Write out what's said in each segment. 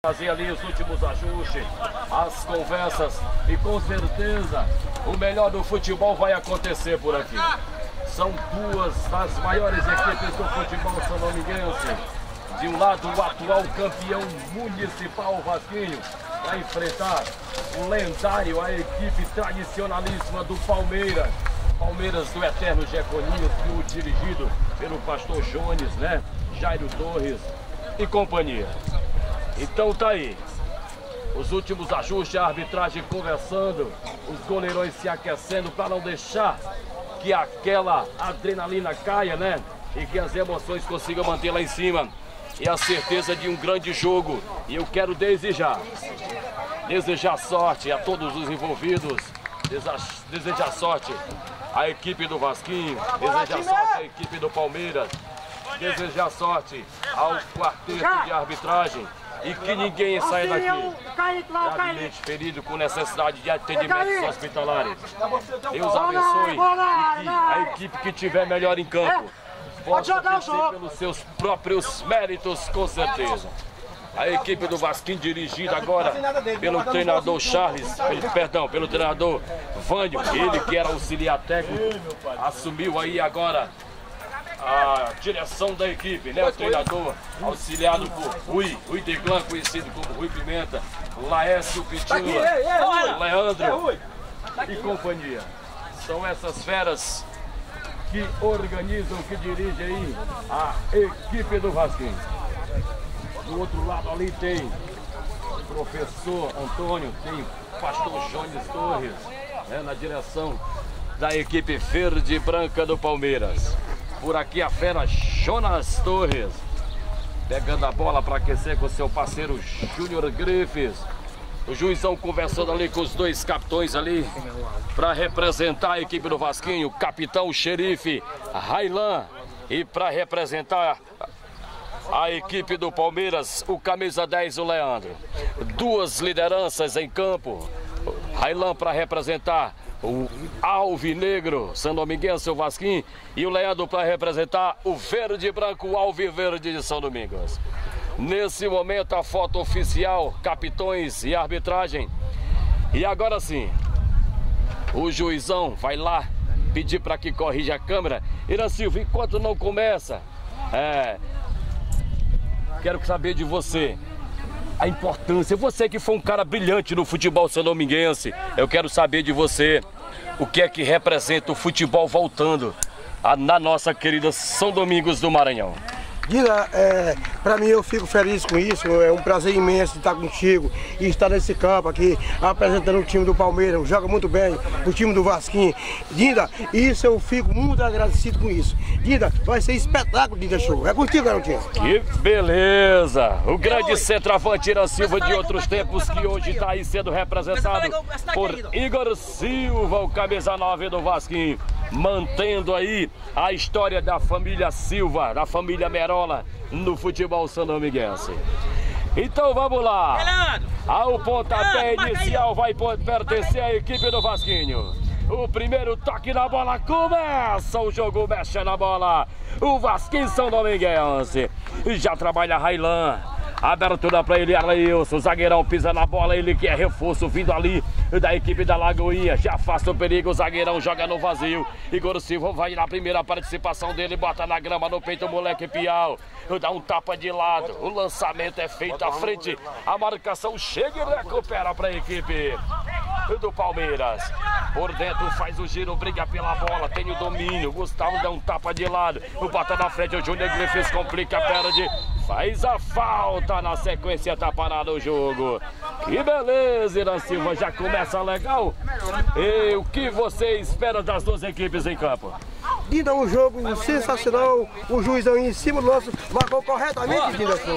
Fazer ali os últimos ajustes, as conversas e com certeza o melhor do futebol vai acontecer por aqui. São duas das maiores equipes do futebol são-dominguense. De um lado o atual campeão municipal Vasquinho vai enfrentar o lendário, a equipe tradicionalíssima do Palmeiras. Palmeiras do eterno Jeconinho, dirigido pelo pastor Jones, né? Jairo Torres e companhia. Então tá aí, os últimos ajustes, a arbitragem conversando, os goleirões se aquecendo para não deixar que aquela adrenalina caia, né? E que as emoções consigam manter lá em cima. E a certeza de um grande jogo. E eu quero desejar sorte a todos os envolvidos, desejar sorte à equipe do Vasquinho, desejar sorte à equipe do Palmeiras, desejar sorte ao quarteto de arbitragem. E que ninguém saia daqui gravemente ferido com necessidade de atendimentos hospitalares. Deus abençoe e que a equipe que tiver melhor em campo possa vencer pelos seus próprios méritos, com certeza. A equipe do Vasquinho dirigida agora pelo treinador pelo treinador Vânio, ele que era auxiliar técnico, assumiu aí agora a direção da equipe, né? O treinador auxiliado por Rui Deglan, conhecido como Rui Pimenta, Laércio Pitila, Leandro e companhia. São essas feras que organizam, que dirigem aí a equipe do Vasquinho. Do outro lado ali tem o professor Antônio, tem o pastor Jones Torres, né? Na direção da equipe verde e branca do Palmeiras. Por aqui a fera Jonas Torres, pegando a bola para aquecer com seu parceiro Júnior Grifes. O juizão conversando ali com os dois capitões ali, para representar a equipe do Vasquinho, o capitão xerife Railan. E para representar a equipe do Palmeiras, o camisa 10, o Leandro. Duas lideranças em campo. Railan para representar o alvinegro são-dominguense, o Vasquinho, e o Leandro para representar o verde e branco, o alviverde de São Domingos. Nesse momento a foto oficial, capitões e arbitragem. E agora sim, o juizão vai lá pedir para que corrija a câmera. Ira Silva, enquanto não começa, quero saber de você a importância, você que foi um cara brilhante no futebol são-dominguense, eu quero saber de você o que é que representa o futebol voltando na nossa querida São Domingos do Maranhão. Dina, para mim eu fico feliz com isso, é um prazer imenso estar contigo e estar nesse campo aqui, apresentando o time do Palmeiras, joga muito bem, o time do Vasquinho. Dina, isso eu fico muito agradecido com isso. Dina, vai ser espetáculo, Dina Show. É contigo, garotinho. Que beleza! O grande centroavante Ira Silva de outros tempos, que hoje está aí sendo representado por Igor Silva, o camisa 9 do Vasquinho, mantendo aí a história da família Silva, da família Merola no futebol são-dominguense. Então vamos lá. Ao pontapé inicial vai pertencer à equipe do Vasquinho. O primeiro toque na bola, começa o jogo, mexe na bola. O Vasquinho são-dominguense. Já trabalha Railan. Abertura para ele, Arailson, o zagueirão pisa na bola, ele que é reforço vindo ali da equipe da Lagoinha, já afasta o perigo, o zagueirão joga no vazio. Igor Silva vai na primeira participação dele, bota na grama, no peito o moleque Piau, dá um tapa de lado, o lançamento é feito à frente, a marcação chega e recupera para a equipe do Palmeiras. Por dentro faz o giro, briga pela bola, tem o domínio, Gustavo dá um tapa de lado, o bota na frente, o Júnior Griffiths complica, perde, faz a falta, na sequência tá parado o jogo. Que beleza, Ira Silva, já começa legal. E o que você espera das duas equipes em campo? Dina, um jogo sensacional, o juizão em cima do nosso marcou corretamente, Dina Show.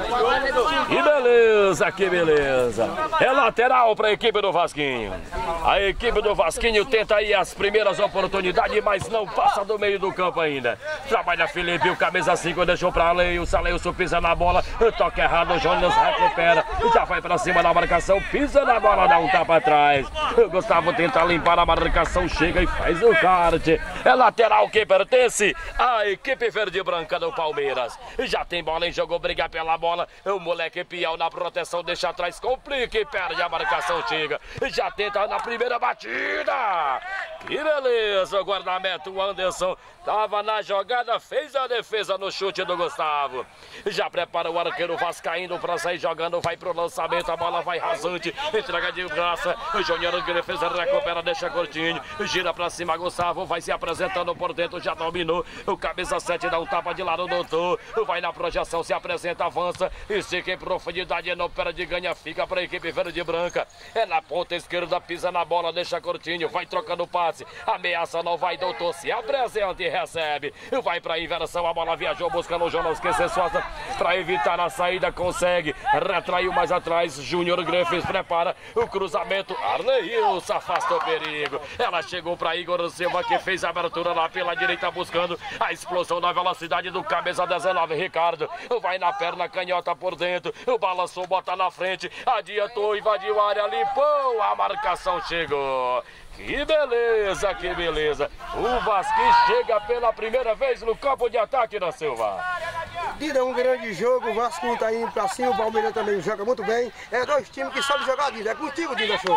Que beleza, que beleza. É lateral para a equipe do Vasquinho. A equipe do Vasquinho tenta aí as primeiras oportunidades, mas não passa do meio do campo ainda. Trabalha Felipe, o camisa 5 deixou para Aleilson, Aleilson pisa na bola, toca errado, o Jonas recupera, já vai para cima da marcação, pisa na bola, dá um tapa atrás. O Gustavo tenta limpar a marcação, chega e faz o kart. É lateral que pertence à equipe verde e branca do Palmeiras. Já tem bola em jogo, briga pela bola, o moleque Piau na proteção. atenção, deixa atrás, complica e perde a marcação, chega. Já tenta na primeira batida. Que beleza, o guardamento, o Anderson tava na jogada, fez a defesa no chute do Gustavo. Já prepara o arqueiro vascaíno para sair jogando, vai pro lançamento, a bola vai rasante, entrega de graça, o Júnior de defesa recupera, deixa curtinho, gira pra cima, Gustavo vai se apresentando por dentro, já dominou, o camisa 7 dá um tapa de lado, doutor, vai na projeção, se apresenta, avança, estica em profundidade, não perde, ganha, fica pra equipe verde e branca, é na ponta esquerda, pisa na bola, deixa curtinho, vai trocando passe, ameaça, não vai, doutor, se apresenta e recebe, vai pra inversão, a bola viajou, buscando o Jonas que se esforça pra evitar a saída, consegue, retraiu mais atrás, Júnior Griffiths prepara o cruzamento, Arleilson afasta o perigo, ela chegou pra Igor Silva que fez a abertura lá pela direita buscando a explosão na velocidade do camisa 19, Ricardo, vai na perna canhota por dentro, balançou, bota na frente, adiantou, invadiu a área, limpou, a marcação chegou. Que beleza, que beleza. O Vasquinho chega pela primeira vez no campo de ataque da Silva. Dida, um grande jogo, o Vasco tá indo pra cima, o Palmeiras também joga muito bem. É dois times que sabem jogar, Dida. É contigo, Dida, show.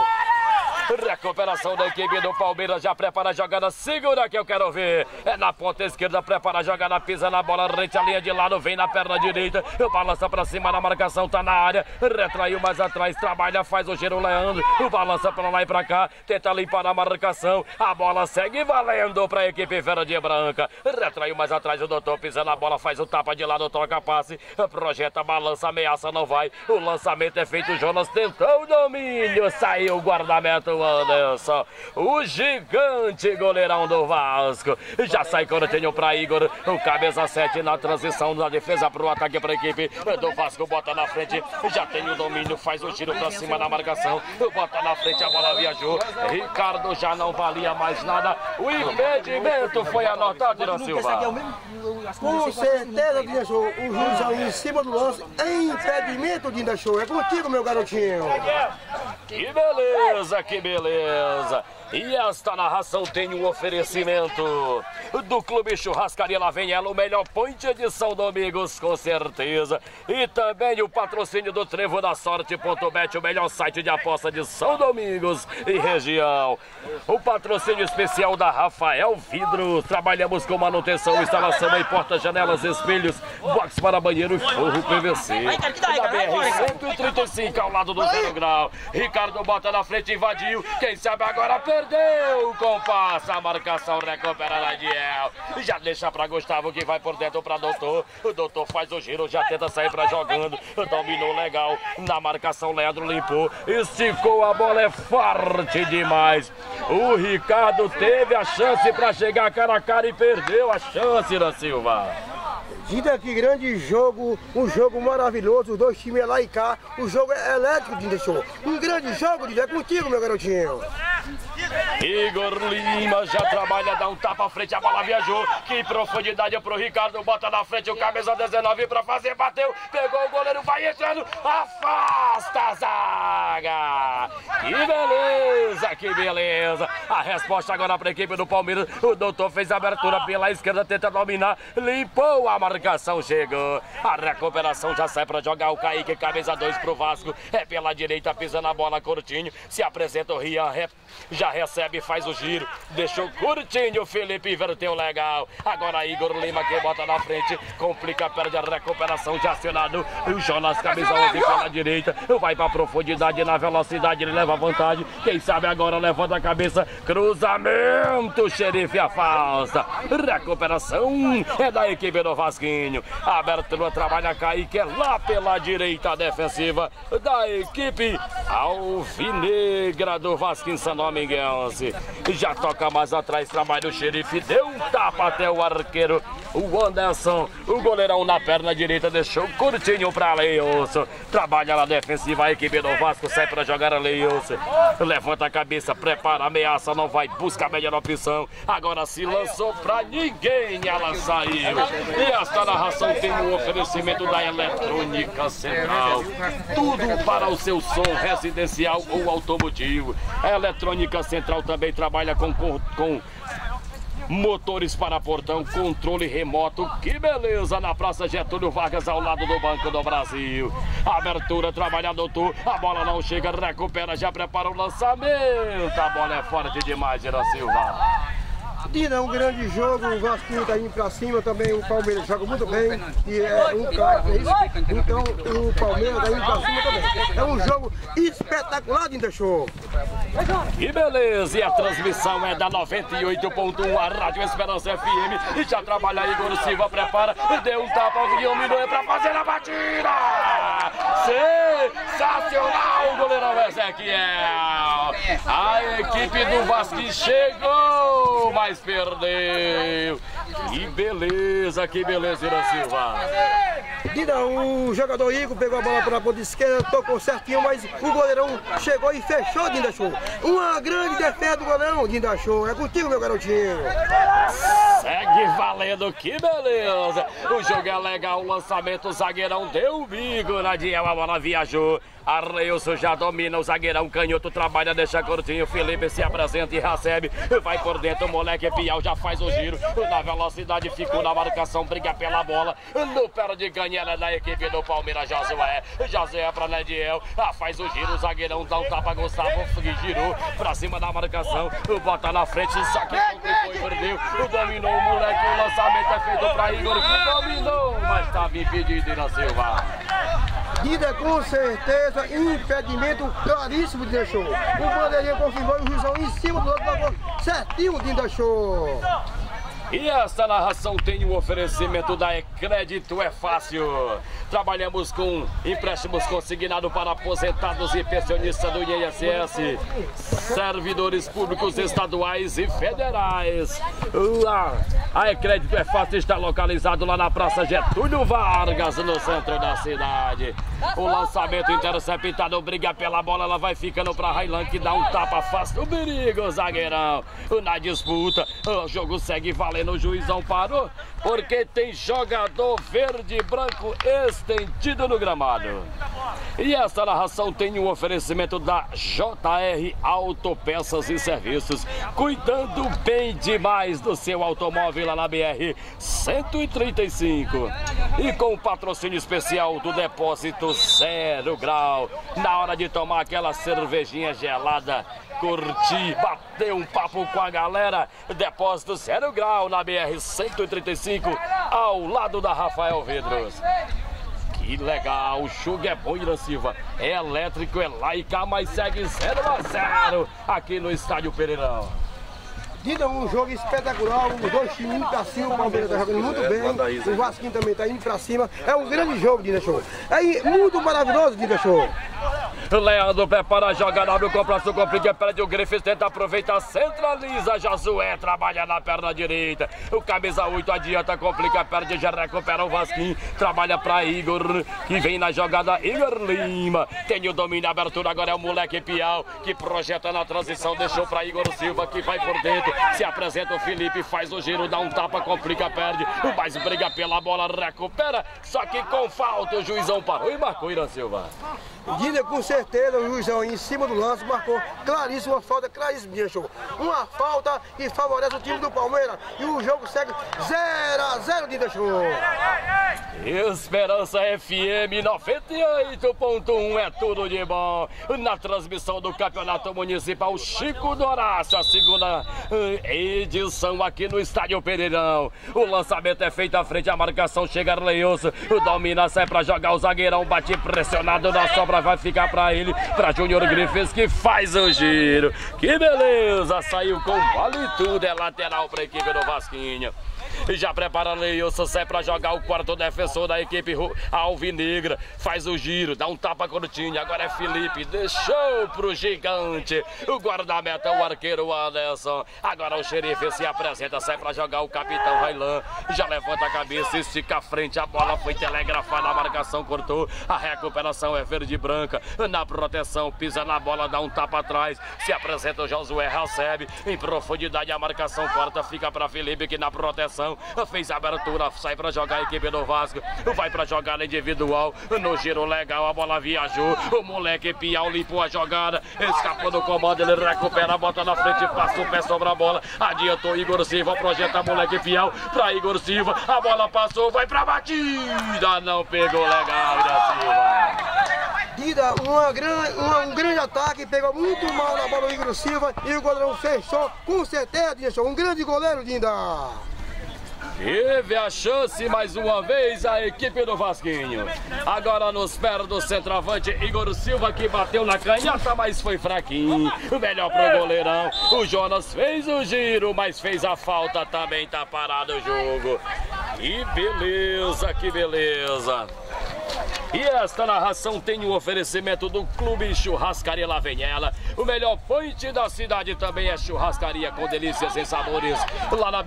Recuperação da equipe do Palmeiras, já prepara a jogada, segura que eu quero ver. É na ponta esquerda, prepara a jogada, pisa na bola, rente a linha de lado, vem na perna direita, balança pra cima na marcação, tá na área, retraiu mais atrás, trabalha, faz o giro Leandro, balança pra lá e pra cá, tenta limpar a marcação, a bola segue valendo pra equipe verde e branca, retraiu mais atrás, o doutor pisa na bola, faz o tapa de lado, troca passe, projeta, balança, ameaça, não vai, o lançamento é feito, Jonas tentou o domínio, saiu o guardamento, Anderson, o gigante goleirão do Vasco, já sai Cortinho pra Igor, o camisa 7 na transição da defesa pro ataque pra equipe do Vasco, bota na frente, já tem o domínio, faz o tiro pra cima na marcação, bota na frente, a bola viajou, Ricardo já não valia mais nada, o impedimento foi anotado, Dina Silva. Com certeza, Dina Show, o juizão em cima do lance, é impedimento, Dina Show, é contigo, meu garotinho. Que beleza, que beleza. E esta narração tem um oferecimento do Clube Churrascaria, lá vem ela, o melhor point de São Domingos, com certeza. E também o patrocínio do Trevo da Sorte.bet, o melhor site de aposta de São Domingos e região. O patrocínio especial da Rafael Vidros, trabalhamos com manutenção, instalação em portas, janelas, espelhos, box para banheiro e forro PVC. Da BR-135 ao lado do 0 grau. Ricardo bota na frente, invadiu, quem sabe agora perdeu o compasso, a marcação recupera Ladiel, já deixa pra Gustavo que vai por dentro pra doutor, o doutor faz o giro, já tenta sair pra jogando, dominou legal, na marcação Leandro limpou, esticou, a bola é forte demais, o Ricardo teve a chance pra chegar cara a cara e perdeu a chance, da Silva. Dida, que grande jogo, um jogo maravilhoso, os dois times é lá e cá, o jogo é elétrico, Dida Show. Um grande jogo, Dida, é contigo, meu garotinho. Igor Lima já trabalha, dá um tapa à frente, a bola viajou, que profundidade pro Ricardo, bota na frente o camisa 19 pra fazer, bateu, pegou o goleiro, vai entrando, afasta a zaga. Que beleza, que beleza. A resposta agora pra equipe do Palmeiras, o doutor fez a abertura pela esquerda, tenta dominar, limpou a marcação, chegou, a recuperação já sai pra jogar o Kaique, camisa 2 pro Vasco, é pela direita, pisa na bola, Curtinho, se apresenta o Rian, já recebe, faz o giro, deixou Curtinho, Felipe inverteu legal, agora Igor Lima que bota na frente, complica, perde a recuperação, já acionado, o Jonas, camisa 11 pela direita, vai pra profundidade, na velocidade, ele leva vantagem, quem sabe agora levanta a cabeça, cruzamento, Xerife afasta, recuperação é da equipe do Vasquinho, a abertura trabalha Kaique, é lá pela direita defensiva da equipe alvinegra do Vasquinho São Dominguense, já toca mais atrás, trabalha o Xerife, deu um tapa até o arqueiro, o Anderson, o goleirão na perna direita, deixou curtinho pra Leilson, trabalha na defensiva, a equipe do Vasco sai pra jogar a Leilson, levanta a cabeça, prepara, ameaça, não vai, busca a melhor opção, agora se lançou pra ninguém, ela saiu, e esta narração tem um oferecimento da Eletrônica Central, tudo para o seu som residencial ou automotivo. A Eletrônica Central também trabalha com motores para portão, controle remoto, que beleza, na Praça Getúlio Vargas, ao lado do Banco do Brasil. Abertura, trabalha doutor, a bola não chega, recupera, já prepara o lançamento, a bola é forte demais, Ira Silva. Dina, um grande jogo, o Vasco tá indo pra cima também, o Palmeiras joga muito bem, e é um cara, é isso? Então o Palmeiras tá indo pra cima também. É um jogo espetacular, Dinda Show. Que beleza, e a transmissão é da 98.1, a Rádio Esperança FM, e já trabalha Igor Silva, prepara, deu um tapa, o Guilherme é pra fazer a batida! Sensacional, o goleirão Ezequiel! A equipe do Vasco chegou, mas perdeu. Que beleza, Ira Silva. Dinda, o jogador Igor pegou a bola para a ponta esquerda, tocou certinho, mas o goleirão chegou e fechou, Dinda Show. Uma grande defesa do goleirão, Dinda Show. É contigo, meu garotinho. Segue valendo, que beleza. O jogo é legal, o lançamento, o zagueirão deu o bico na Diel, a bola viajou. Arleilson já domina, o zagueirão canhoto trabalha, deixa curtinho, Felipe se apresenta e recebe, vai por dentro, o moleque Piau já faz o giro, na velocidade ficou na marcação, briga pela bola, no pé de canhela da equipe do Palmeiras, Josué pra Nediel, faz o giro, o zagueirão dá um tapa, Gustavo girou pra cima da marcação, bota na frente, só que complicou e perdeu, dominou o moleque, o lançamento é feito pra Igor, que dominou, mas estava impedido, Ira Silva. Dinda, com certeza, impedimento claríssimo, Dinda Show. O bandeirinha confirmou o juizão em cima do outro, pagou certinho, Dinda Show. E esta narração tem um oferecimento da Crédito é Fácil. Trabalhamos com empréstimos consignados para aposentados e pensionistas do INSS, servidores públicos estaduais e federais. A Crédito é Fácil está localizado lá na Praça Getúlio Vargas, no centro da cidade. O lançamento interceptado, briga pela bola, ela vai ficando para Railan, que dá um tapa, afasta o perigo, zagueirão. Na disputa, o jogo segue valendo. O juizão parou porque tem jogador verde e branco estendido no gramado. E essa narração tem um oferecimento da JR Autopeças e Serviços, cuidando bem demais do seu automóvel lá na BR 135. E com o patrocínio especial do Depósito 0 Grau, na hora de tomar aquela cervejinha gelada, curtir, bater um papo com a galera, Depósito 0 Grau na BR 135, ao lado da Rafael Vidros. Que legal, o jogo é bom, Ira Silva, é elétrico, é lá e cá, mas segue 0-0 aqui no Estádio Pereirão. Dinda, um jogo espetacular, os dois times indo pra cima, o Palmeiras tá jogando muito bem, o Vasquinho também tá indo pra cima, é um grande jogo, Dinda Show. É muito maravilhoso, Dinda Show. Leandro prepara a jogada, abre o complexo, complica, perde o Griffiths, tenta aproveitar, centraliza, Josué trabalha na perna direita, o camisa 8 adianta, complica, perde, já recupera o Vasquinho, trabalha pra Igor, que vem na jogada, Igor Lima, tem o domínio, a abertura, agora é o moleque Piau, que projeta na transição, deixou pra Igor Silva, que vai por dentro, se apresenta o Felipe, faz o giro, dá um tapa, complica, perde, mas briga pela bola, recupera, só que com falta, o juizão parou e marcou, Ira Silva. Dinda, com certeza, o juizão em cima do lance marcou claríssima, falta claríssima, Dinda Show. Uma falta que favorece o time do Palmeiras e o jogo segue 0-0, Dinda Show. Esperança FM 98.1 é tudo de bom. Na transmissão do Campeonato Municipal Chico do Horácio, a segunda edição aqui no Estádio Pereirão. O lançamento é feito à frente, a marcação chega Arleilson, domina, sai pra jogar o zagueirão, bate pressionado na sobra, vai ficar pra ele, pra Júnior Griffiths, que faz o giro. Que beleza, saiu com vale tudo, é lateral pra equipe do Vasquinho. E já prepara Leilson, sai pra jogar o quarto defensor da equipe alvinegra, faz o giro, dá um tapa curtinho, agora é Felipe, deixou pro gigante, o guarda-meta, o arqueiro Anderson, agora o xerife se apresenta, sai pra jogar o capitão Railan, já levanta a cabeça, estica a frente, a bola foi telegrafada, a marcação cortou, a recuperação é verde e branca, na proteção, pisa na bola, dá um tapa atrás, se apresenta o Josué, recebe, em profundidade a marcação corta, fica pra Felipe, que na proteção marcação. Fez a abertura, sai pra jogar a equipe do Vasco. Vai pra jogada individual. No giro legal, a bola viajou. O moleque Piau limpou a jogada. Escapou do comando, ele recupera, bota na frente, passa o pé sobre a bola. Adiantou Igor Silva, projeta moleque Piau pra Igor Silva. A bola passou, vai pra batida. Não pegou legal, da Silva. Dida, um grande ataque, pegou muito mal na bola do Igor Silva e o goleirão fechou com certeza, Dinda. Um grande goleiro, Dinda. Teve a chance mais uma vez a equipe do Vasquinho. Agora nos pés do centroavante Igor Silva, que bateu na canhota, mas foi fraquinho. Melhor pro goleirão. O Jonas fez o giro, mas fez a falta também. Tá parado o jogo. Que beleza, que beleza. E esta narração tem o oferecimento do Clube Churrascaria La Venhela. O melhor point da cidade também é churrascaria com delícias e sabores. Lá na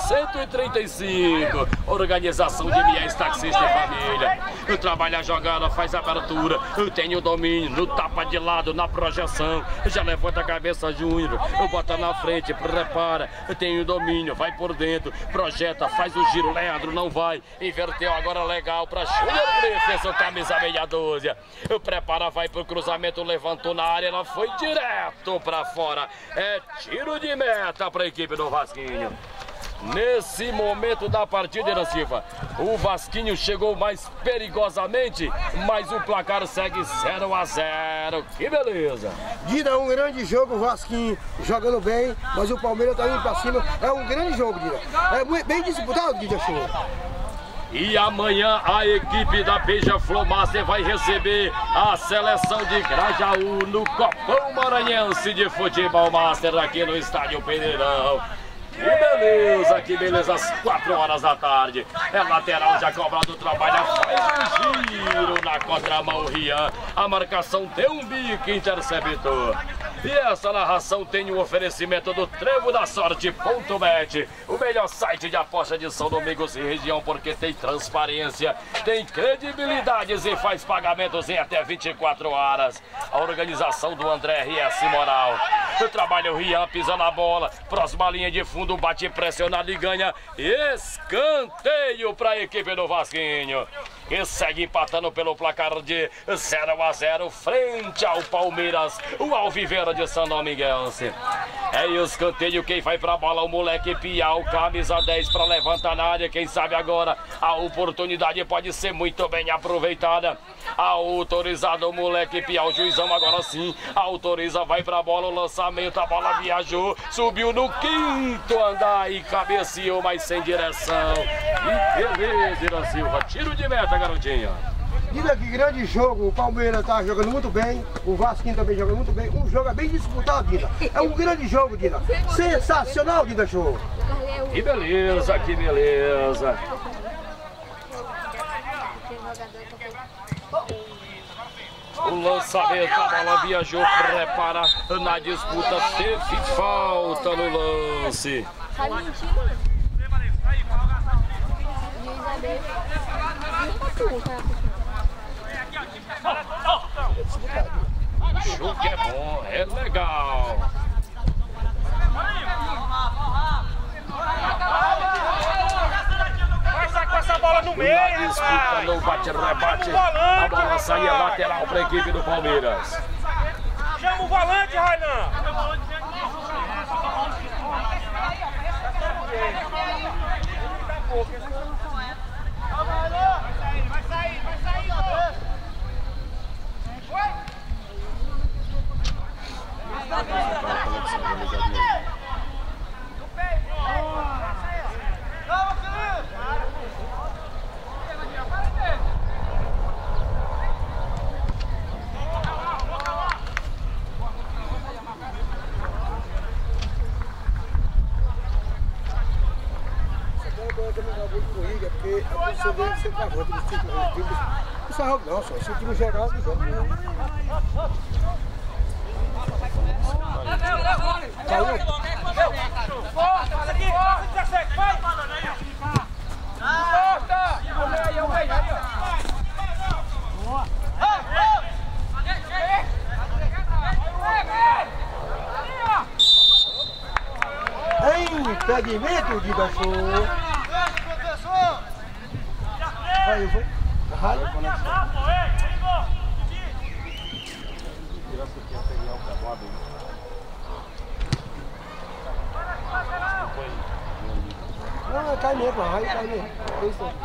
BR-135. Organização de Miés Taxista e Família. Trabalha a jogada, faz a abertura. Tem o domínio, no tapa de lado, na projeção. Já levanta a cabeça Júnior. Bota na frente, prepara. Tem o domínio, vai por dentro. Projeta, faz o giro. Leandro não vai. Inverteu agora legal para Júnior Griffiths. Camisa meia dúzia, prepara, vai pro cruzamento, levantou na área, ela foi direto pra fora. É tiro de meta pra equipe do Vasquinho. Nesse momento da partida, Ira Silva, o Vasquinho chegou mais perigosamente, mas o placar segue 0-0. Que beleza! Dida, um grande jogo, o Vasquinho jogando bem, mas o Palmeiras tá indo pra cima. É um grande jogo, Dida. É bem disputado, Dida. E amanhã a equipe da Beija-Flor Master vai receber a seleção de Grajaú no Copão Maranhense de Futebol Master aqui no Estádio Peneirão. Que beleza, às 4 horas da tarde. É lateral, já cobrado o trabalho, faz um giro na contramão, Rian. A marcação deu um bico, interceptou. E essa narração tem o oferecimento do Trevo da Sorte.bet, o melhor site de aposta de São Domingos e região, porque tem transparência, tem credibilidade e faz pagamentos em até 24 horas. A organização do André R.S. Moral. O trabalho Rian, pisa na bola, próxima linha de fundo, bate pressionado e ganha escanteio para a equipe do Vasquinho. E segue empatando pelo placar de 0-0 frente ao Palmeiras, o Alviverde de São Dominguense. É escanteio, quem vai pra bola, o moleque Piau, camisa 10 para levantar na área. Quem sabe agora a oportunidade pode ser muito bem aproveitada. Autorizado o moleque Piau, juizão agora sim autoriza, vai pra bola, o lançamento, a bola viajou, subiu no quinto andar e cabeceou, mas sem direção. E beleza, Ira Silva, tiro de meta, garotinha. Dida, que grande jogo, o Palmeiras tá jogando muito bem, o Vasquinho também jogando muito bem, um jogo bem disputado, Dida. É um grande jogo, Dida. Sensacional, Dida, show. Que beleza, que beleza. O lançamento, a bola viajou, prepara na disputa, teve falta no lance. Show que é bom, é legal. Vai com essa bola no meio, na disputa, no bate-rebate, a bola saía lateral para a equipe do Palmeiras. Chama o volante, Rainan. Isso é algo não, só isso aqui no geral do jogo. Impedimento de Baixou. Vai, foi. Vai. Não, cai mesmo, vai, cai mesmo. É isso aí.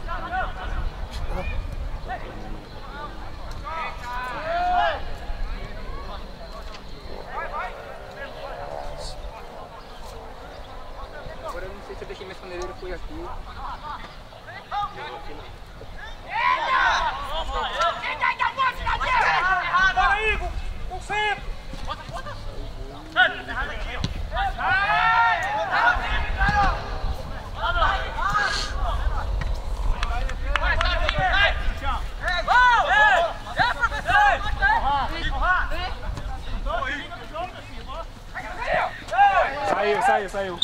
Agora eu não sei se eu deixei minha paneleira foi aqui. Bora aí, com centro! Saiu.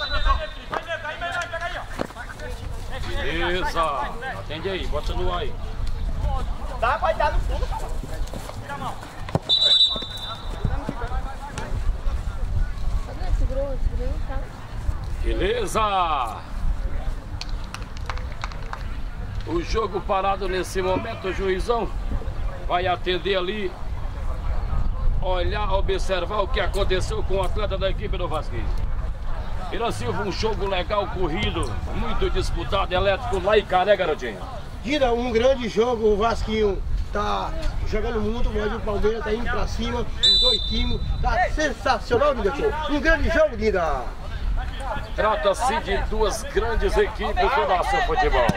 Beleza. Atende aí, bota no ar aí. Dá, vai dar no fundo. Tira a mão. Segurou, tá? Beleza. O jogo parado nesse momento, o juizão vai atender ali, olhar, observar o que aconteceu com o atleta da equipe do Vasquinho. Irã Silva, um jogo legal, corrido, muito disputado, elétrico lá em Caré, garotinho. Guida, um grande jogo, o Vasquinho tá jogando muito, mas o Palmeiras tá indo pra cima, os dois times, tá sensacional, Guida. Um grande jogo, Guida. Trata-se de duas grandes equipes do nosso futebol.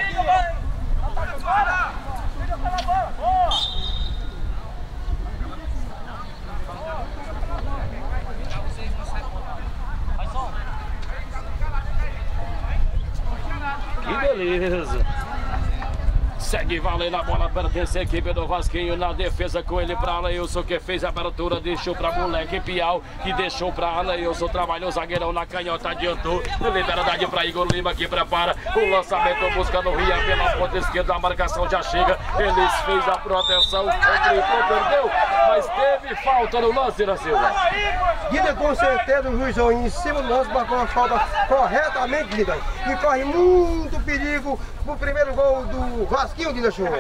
Que beleza! Segue valendo a bola, pertence à equipe do Vasquinho na defesa com ele pra Aleilson, que fez a abertura, deixou pra moleque Piau, que deixou pra Aleilson, trabalhou o zagueirão na canhota, adiantou, liberdade pra Igor Lima, que prepara o lançamento, buscando o Ria pela ponta esquerda, a marcação já chega, eles fez a proteção, complicou, perdeu, mas teve falta no lance, da Silva. Guida, com certeza o juizão em cima do lance marcou uma falta corretamente, Guida, e corre muito perigo pro primeiro gol do Vasquinho, Guida Show.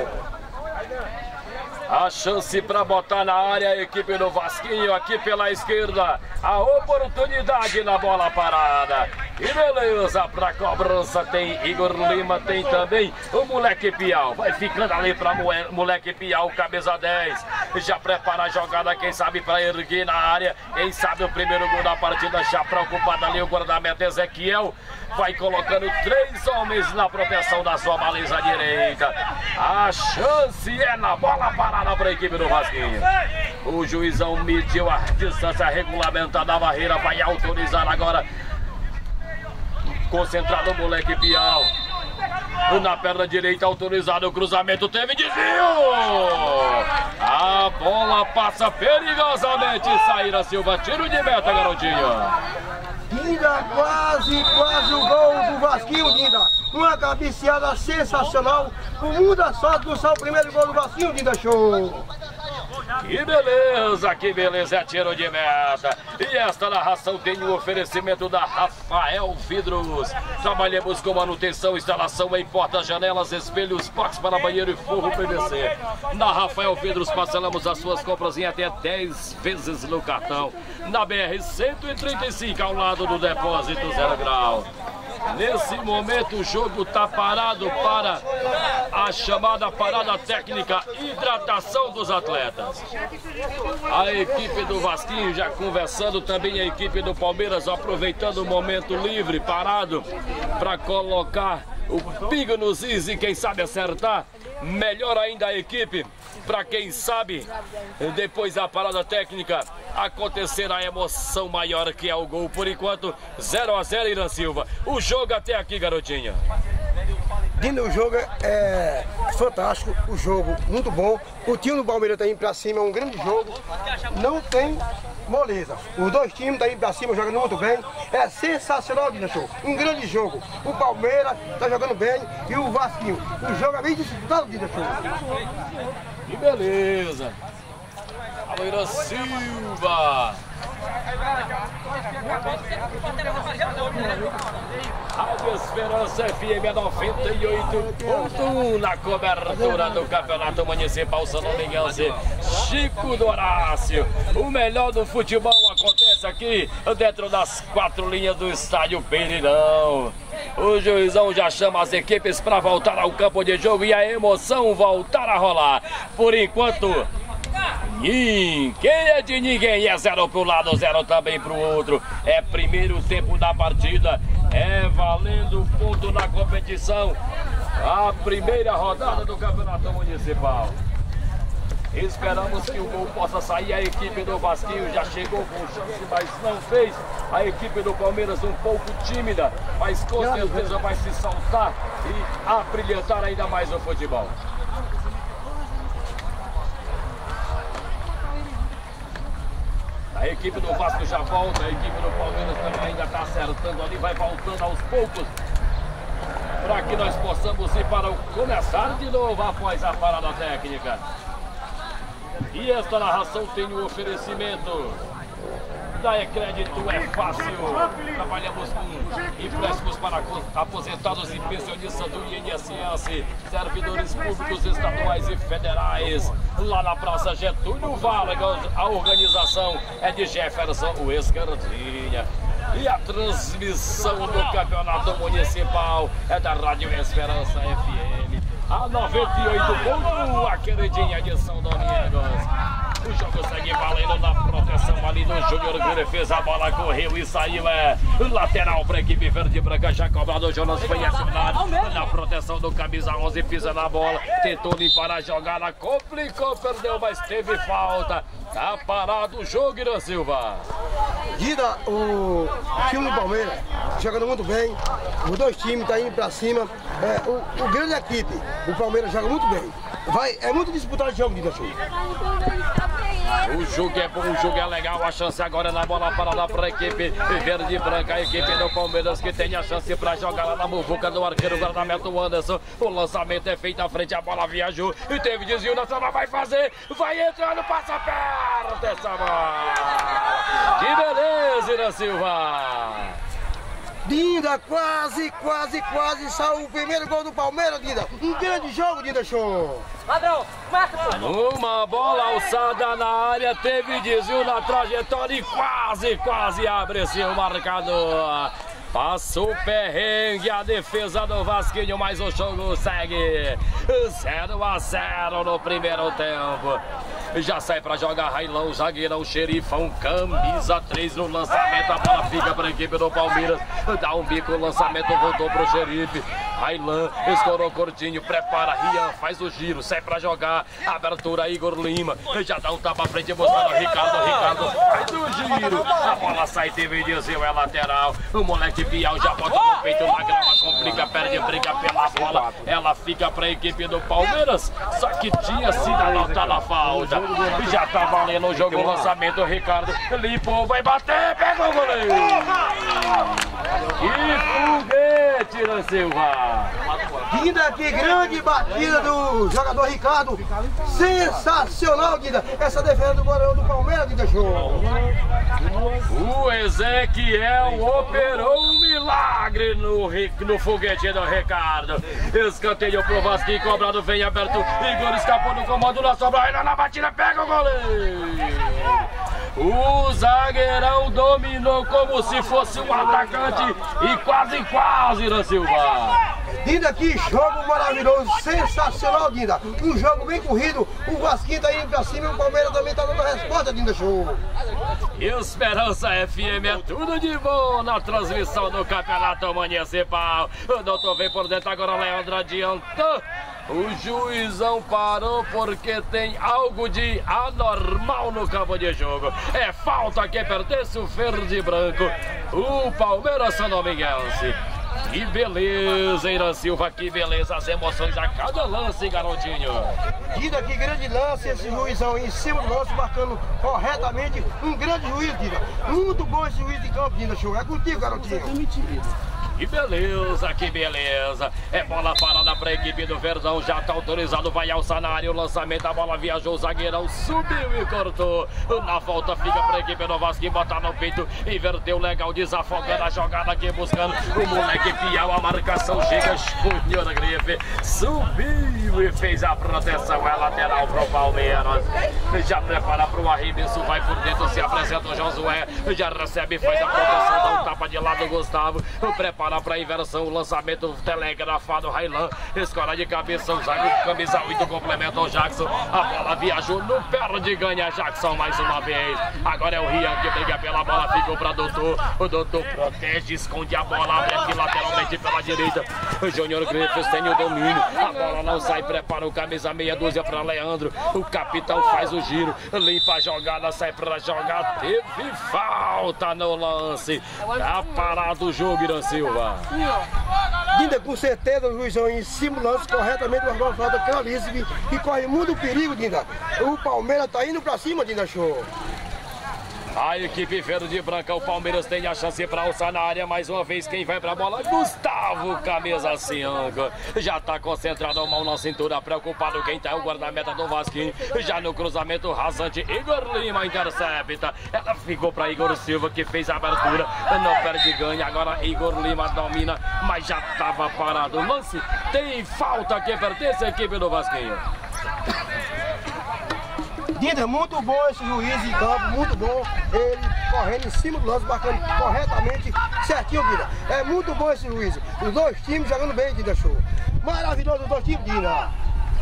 A chance para botar na área a equipe do Vasquinho aqui pela esquerda. A oportunidade na bola parada. E beleza, para cobrança tem Igor Lima, tem também o moleque Piau. Vai ficando ali para moleque Piau, camisa 10. Já prepara a jogada, quem sabe para erguer na área. Quem sabe o primeiro gol da partida, já preocupado ali o guardameta Ezequiel. Vai colocando 3 homens na proteção da sua baliza direita. A chance é na bola parada para a equipe do Vasquinho. O juizão mediu a distância regulamentar da barreira, vai autorizar agora. Concentrado o moleque Piau. Na perna direita, autorizado o cruzamento, teve desvio. A bola passa perigosamente. Saíra Silva, tiro de meta, garotinho. Guida, quase o gol do Vasquinho, Guida. Uma cabeceada sensacional. O mundo da sorte do o primeiro gol do Vasquinho, Guida Show. Que beleza, é tiro de meta. E esta narração tem o oferecimento da Rafael Vidros. Trabalhamos com manutenção, instalação em portas, janelas, espelhos, box para banheiro e forro PVC. Na Rafael Vidros parcelamos as suas compras em até 10 vezes no cartão. Na BR-135, ao lado do depósito 0 grau. Nesse momento o jogo está parado para a chamada parada técnica, hidratação dos atletas. A equipe do Vasquinho já conversando, também a equipe do Palmeiras aproveitando o momento livre, parado, para colocar o pingo nos is e quem sabe acertar. Melhor ainda a equipe, para quem sabe, depois da parada técnica, acontecer a emoção maior que é o gol. Por enquanto, 0 a 0 Irã Silva. O jogo até aqui, garotinha. Dino, o jogo é fantástico, o jogo muito bom. O time do Palmeiras está indo para cima, é um grande jogo. Não tem moleza. Os dois times estão indo para cima, jogando muito bem. É sensacional, Dino Show. Um grande jogo. O Palmeiras está jogando bem e o Vasquinho. O jogo é bem disputado, Dino Show. Que beleza. Alô, Irã Silva. Rádio Esperança FM 98.1 na cobertura do Campeonato Municipal São Dominguense. Chico do Horácio, o melhor do futebol acontece aqui dentro das 4 linhas do estádio Pereirão. O juizão já chama as equipes para voltar ao campo de jogo e a emoção voltar a rolar. Por enquanto, quem é de ninguém, é 0 para um lado, 0 também para o outro. É primeiro tempo da partida, é valendo ponto na competição. A primeira rodada do Campeonato Municipal. Esperamos que o gol possa sair. A equipe do Vasquinho já chegou com chance, mas não fez. A equipe do Palmeiras um pouco tímida, mas com certeza vai se saltar e abrilhantar ainda mais o futebol. A equipe do Vasco já volta, a equipe do Palmeiras também ainda está acertando ali, vai voltando aos poucos, para que nós possamos ir para o começar de novo após a parada técnica. E esta narração tem um oferecimento da Crédito é Fácil. Trabalhamos com empréstimos para aposentados e pensionistas do INSS, servidores públicos estaduais e federais. Lá na Praça Getúlio Vargas, a organização é de Jefferson Escardinha. E a transmissão do Campeonato Municipal é da Rádio Esperança FM. A 98.1, a queridinha de São Domingos. O jogo segue valendo na proteção ali do Júnior Gure, fez a bola, correu e saiu, lateral para a equipe verde e branca, já cobrado. O Jonas foi acionado na proteção do camisa 11, pisa na bola, tentou limpar a jogada, complicou, perdeu, mas teve falta. Tá parado o jogo, Irã Silva. Guida, o time do Palmeiras jogando muito bem, os dois times estão indo para cima. O grande equipe, o Palmeiras joga muito bem. É muito disputado o jogo, Guida. O jogo é bom, o jogo é legal, a chance agora é na bola parada para a equipe verde e branca, a equipe do Palmeiras que tem a chance para jogar lá na muvuca do arqueiro guardamento Anderson. O lançamento é feito à frente, a bola viajou e teve desvio, na bola vai fazer, vai entrando, passa perto essa bola. Que beleza, Irã Silva! Dinda, quase saiu o primeiro gol do Palmeiras, Dinda. Um grande jogo, Dinda Show. Padrão, marca, pô. Uma bola alçada na área, teve desvio na trajetória e quase abre-se o marcador. Passou o perrengue a defesa do Vasquinho, mas o jogo segue 0-0 no primeiro tempo. Já sai para jogar Railão, zagueirão, xerifão, camisa 3 no lançamento. A bola fica para a equipe do Palmeiras. Dá um bico, o lançamento voltou para o xerife. Railan, escorou curtinho, prepara, Rian, faz o giro, sai para jogar. Abertura, Igor Lima. Já dá um tapa à frente, mostrando Ricardo, faz o giro. A bola sai, teve desvio, é lateral. O moleque Bial já bota no peito na grama, complica, perde, briga pela bola. Ela fica para a equipe do Palmeiras, só que tinha sido anotada a falta. Já tá valendo o jogo, o lançamento, Ricardo limpou, vai bater, pega o goleiro. Que foguete, Irã Silva. Guida, que grande batida do jogador Ricardo. Sensacional, Guida. Essa defesa do goleiro do Palmeiras, Guida Show. O Ezequiel operou um milagre no foguete do Ricardo. Escanteio pro Vasquinho, cobrado, vem aberto. Igor escapou do comando na sobra, ainda na batida, pega o goleiro. O zagueirão dominou como se fosse um atacante e quase, Irã Silva. Dinda, que jogo maravilhoso, sensacional, Dinda. Um jogo bem corrido, o Vasquinho tá indo pra cima e o Palmeiras também tá dando a resposta, Dinda Show. Esperança FM é tudo de bom na transmissão do Campeonato Municipal. O doutor vem por dentro agora, Leandro adiantou. O juizão parou porque tem algo de anormal no campo de jogo. É falta que pertence o verde e branco. O Palmeiras São Dominguense. Que beleza, Irã Silva, que beleza, as emoções a cada lance, garotinho. Dida, que grande lance, esse juizão em cima do lance, marcando corretamente. Um grande juiz, Dida. Muito bom esse juiz de campo, Dida Show. É contigo, garotinho. Que beleza, que beleza. É bola parada para a equipe do Verdão. Já está autorizado, vai alçar na área o lançamento. A bola viajou, o zagueirão subiu e cortou. Na volta fica para a equipe do Vasco, botar no peito. Inverteu legal, desafogando a jogada aqui, buscando o moleque Piau. A marcação chega, Júnior Grife subiu e fez a proteção. É lateral para o Palmeiras. Já prepara para o arremesso, vai por dentro, se apresenta o Josué. Já recebe, faz a proteção, dá um tapa de lado, Gustavo. Prepara para a inversão, o lançamento telegrafado, Railan. Escola de cabeça, o zagueiro, camisa 8, complementa o Jackson. A bola viajou, não perde, ganha Jackson mais uma vez. Agora é o Rian que briga pela bola, ficou para Doutor. O Doutor protege, esconde a bola, abre aqui lateralmente pela direita. O Júnior Griffiths tem o domínio. A bola não sai, prepara o camisa meia dúzia para Leandro. O capitão faz o giro, limpa a jogada, sai para jogar. Teve falta no lance. Tá parado o jogo, Irã Silva. Dinda, com certeza o juizão em cima do lance corretamente, mas uma falta claríssima que corre muito perigo, Dinda. O Palmeiras tá indo pra cima, Dinda, show. A equipe verde e branca, o Palmeiras tem a chance para alçar na área. Mais uma vez, quem vai para a bola? Gustavo, camisa 5. Já está concentrado, mão na cintura, preocupado quem tá, o guarda-meta do Vasquinho. Já no cruzamento rasante, Igor Lima intercepta. Ela ficou para Igor Silva, que fez a abertura, não perde, ganha. Agora Igor Lima domina, mas já estava parado. O lance tem falta que pertence à equipe do Vasquinho. Dinda, muito bom esse juiz de campo, muito bom. Ele correndo em cima do lance, marcando corretamente, certinho, Dinda. É muito bom esse juiz. Os dois times jogando bem, Dinda, show. Maravilhoso os dois times, Dinda.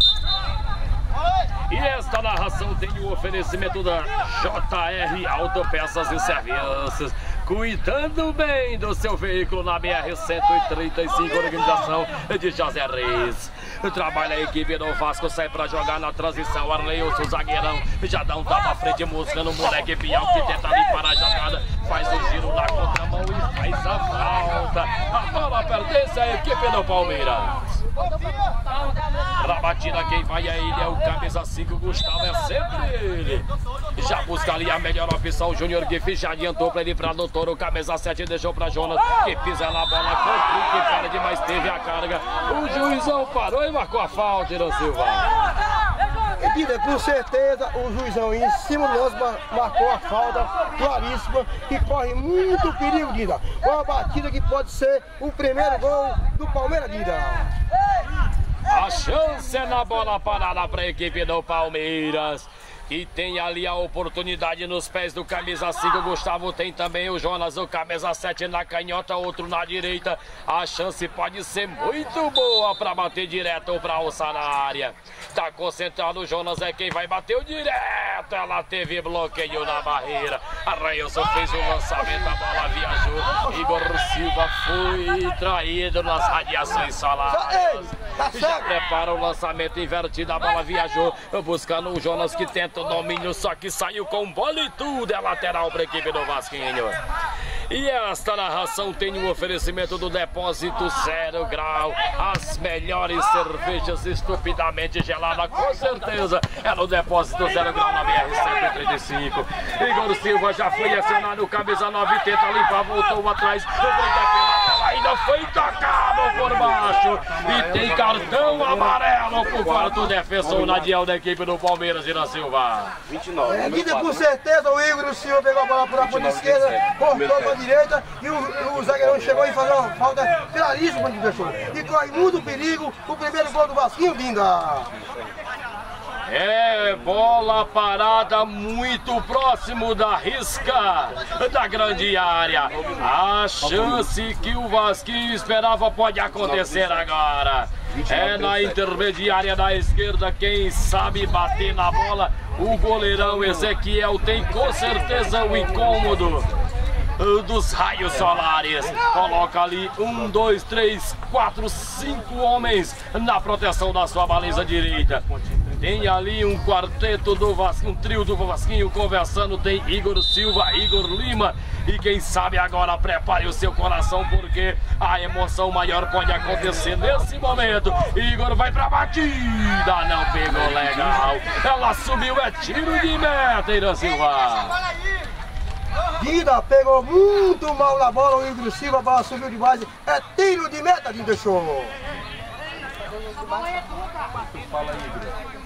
E esta narração tem o oferecimento da JR Autopeças e Serviços. Cuidando bem do seu veículo na BR-135, organização de José Reis. Trabalha a equipe do Vasco, sai pra jogar na transição. Arleilson, zagueirão, já dá um tapa à frente, buscando o moleque Piau que tenta limpar a jogada. Faz o giro na contramão e faz a falta. A bola pertence à equipe do Palmeiras. Pra batida, quem vai é ele, é o camisa 5, Gustavo, é sempre ele. Já busca ali a melhor opção, Júnior Grife já adiantou pra ele pra doutor, o camisa 7 deixou pra Jonas, que pisa na bola, complica e para demais, teve a carga. O juizão parou e marcou a falta, Irã Silva. Dinda, com certeza o juizão em cima do lance marcou a falta claríssima e corre muito perigo, Dinda. Uma batida que pode ser o primeiro gol do Palmeiras, Dinda. A chance é na bola parada para a equipe do Palmeiras. E tem ali a oportunidade nos pés do camisa 5, Gustavo, tem também o Jonas, o camisa 7 na canhota, outro na direita. A chance pode ser muito boa para bater direto ou para alçar na área. Tá concentrado, o Jonas é quem vai bater o direto. Ela teve bloqueio na barreira. A Railson fez o lançamento, a bola viajou. Igor Silva foi traído nas radiações solares. Já prepara o lançamento invertido, a bola viajou, buscando o Jonas que tenta o domínio, só que saiu com bola e tudo. É lateral para a equipe do Vasquinho. E esta narração tem um oferecimento do Depósito 0 Grau. As melhores cervejas estupidamente geladas, com certeza é no Depósito 0 Grau na BR-135. Igor Silva já foi acionado, camisa 9, tenta limpar, voltou atrás, ainda foi tocado por baixo. E tem cartão amarelo pro quarto defensor Nadiel da equipe do Palmeiras, Irã Silva. 29. Dinda, com certeza o Igor Silva pegou a bola por a ponta esquerda, cortou para a direita e o zagueirão chegou e fez uma falta claríssima de pessoa. E corre muito perigo o primeiro gol do Vasquinho, Dinda. É bola parada muito próximo da risca da grande área. A chance que o Vasquinho esperava pode acontecer agora. É na intermediária da esquerda, quem sabe bater na bola. O goleirão Ezequiel tem com certeza o incômodo dos raios solares. Coloca ali 1, 2, 3, 4, 5 homens na proteção da sua baliza direita. Tem ali um quarteto do Vasquinho, um trio do Vasquinho conversando. Tem Igor Silva, Igor Lima. E quem sabe agora prepare o seu coração, porque a emoção maior pode acontecer nesse momento. Igor vai pra batida, não pegou legal. Ela subiu, é tiro de meta, Irã Silva. Dinda pegou muito mal na bola, o Igor Silva, a bola subiu demais. É tiro de meta, Dinda Show. Fala aí, Igor.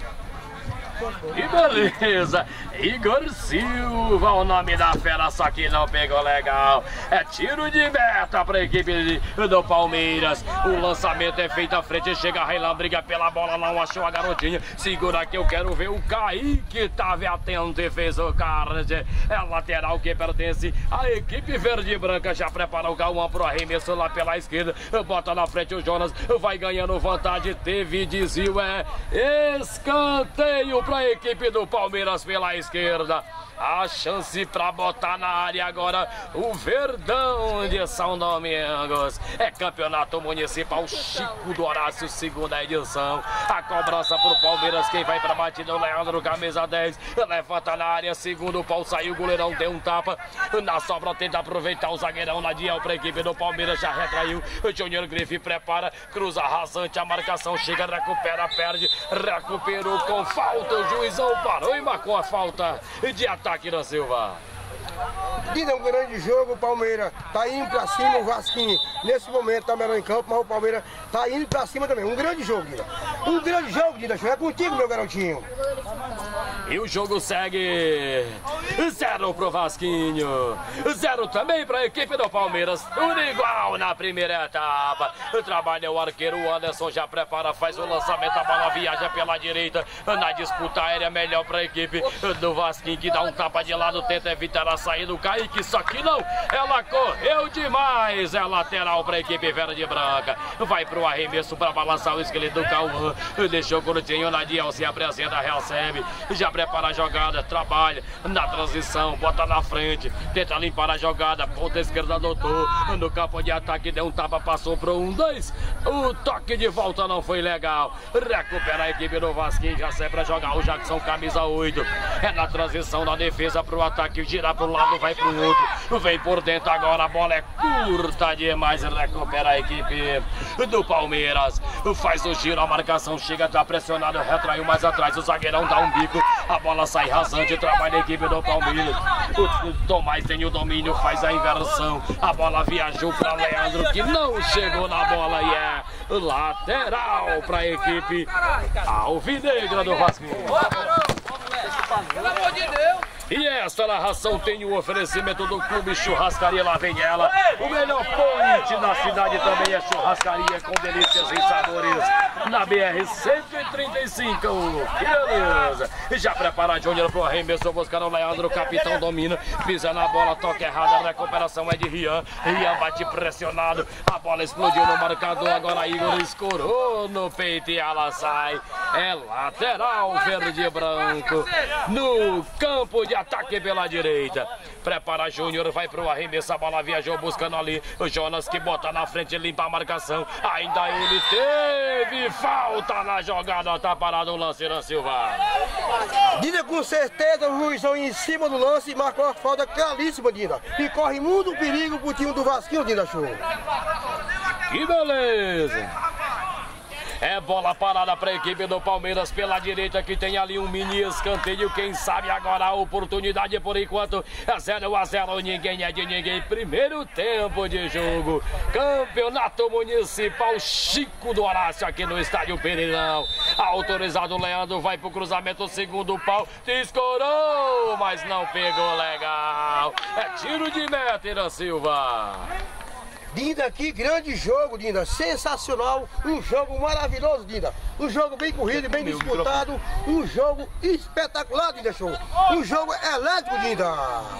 Que beleza! Igor Silva, o nome da fera, só que não pegou legal. É tiro de meta para a equipe do Palmeiras. O lançamento é feito à frente, chega a Railan, briga pela bola, não achou a garotinha. Segura que eu quero ver o Kaique, estava atento e fez o card. É lateral que pertence à equipe verde e branca. Já prepara o Cauã pro arremesso lá pela esquerda. Bota na frente o Jonas, vai ganhando vantagem. Teve desvio, é escanteio para a equipe do Palmeiras pela esquerda. A chance para botar na área agora o Verdão de São Domingos. É campeonato municipal Chico do Horácio, segunda edição. A cobrança pro Palmeiras, quem vai pra batida, o Leandro, camisa 10. Levanta na área, segundo pau, saiu, o goleirão deu um tapa. Na sobra tenta aproveitar o zagueirão Nadiel pra equipe do Palmeiras, já retraiu. O Júnior Grife prepara, cruza rasante, a marcação chega, recupera, perde, recuperou com falta. O juizão parou e marcou a falta de ataque da Silva. Dinda, um grande jogo, o Palmeiras tá indo pra cima, o Vasquinho nesse momento tá melhor em campo, mas o Palmeiras tá indo pra cima também. Um grande jogo, Dinda. Um grande jogo, Dinda. É contigo, meu garotinho. E o jogo segue 0 pro Vasquinho, 0 também para a equipe do Palmeiras, tudo igual na primeira etapa. Trabalha o arqueiro, o Anderson já prepara, faz o lançamento, a bola viaja pela direita, na disputa aérea melhor para a equipe do Vasquinho, que dá um tapa de lado, tenta evitar a saída do Kaique, só que não, ela correu demais, é lateral para a equipe verde e branca, vai pro arremesso para balançar o esqueleto do Cauã, deixou o Coutinho, Nadiel se apresenta, recebe, já prepara a jogada, trabalha na transição, bota na frente, tenta limpar a jogada, ponta esquerda adotou, no campo de ataque deu um tapa, passou pro 1-2, o toque de volta não foi legal, recupera a equipe do Vasquinho, já sai pra jogar o Jackson, camisa 8, é na transição, na defesa pro ataque, gira pro lado, vai pro outro, vem por dentro agora, a bola é curta demais, recupera a equipe do Palmeiras, faz o giro, a marcação chega, tá pressionado, retraiu mais atrás, o zagueirão dá um bico, a bola sai rasante, trabalha a equipe do Palmeiras. O Tomás tem o domínio, faz a inversão. A bola viajou para Leandro, que não chegou na bola e é lateral para a equipe alvinegra do Vasquinho. Pelo amor de Deus! E esta narração tem o oferecimento do Clube Churrascaria, lá vem ela. O melhor point na cidade também é churrascaria com delícias e sabores. Na BR-135, que beleza. Já prepara Júnior pro arremesso, buscando o Leandro, o capitão domina. Pisa na bola, toca errada, a recuperação é de Rian. Rian bate pressionado, a bola explodiu no marcador, agora Igor escorou no peito e ela sai. É lateral verde e branco no campo de ataque pela direita. Prepara Júnior, vai pro arremesso, a bola viajou buscando ali o Jonas, que bota na frente, limpa a marcação. Ainda ele teve falta na jogada, tá parado o lance da Silva. Dinda, com certeza o juizão em cima do lance e marcou a falta claríssima, Dinda. E corre muito perigo pro time do Vasquinho, Dinda Show. Que beleza! É bola parada para a equipe do Palmeiras pela direita, que tem ali um mini escanteio. Quem sabe agora a oportunidade, por enquanto é 0-0, ninguém é de ninguém. Primeiro tempo de jogo, campeonato municipal Chico do Horácio aqui no estádio Pereirão. Autorizado, Leandro vai pro cruzamento, segundo pau, escorou, mas não pegou legal. É tiro de meta, Ira Silva. Dinda, que grande jogo, Dinda, sensacional, um jogo maravilhoso, Dinda, um jogo bem corrido, bem disputado, um jogo espetacular, Dinda Show, um jogo elétrico, Dinda.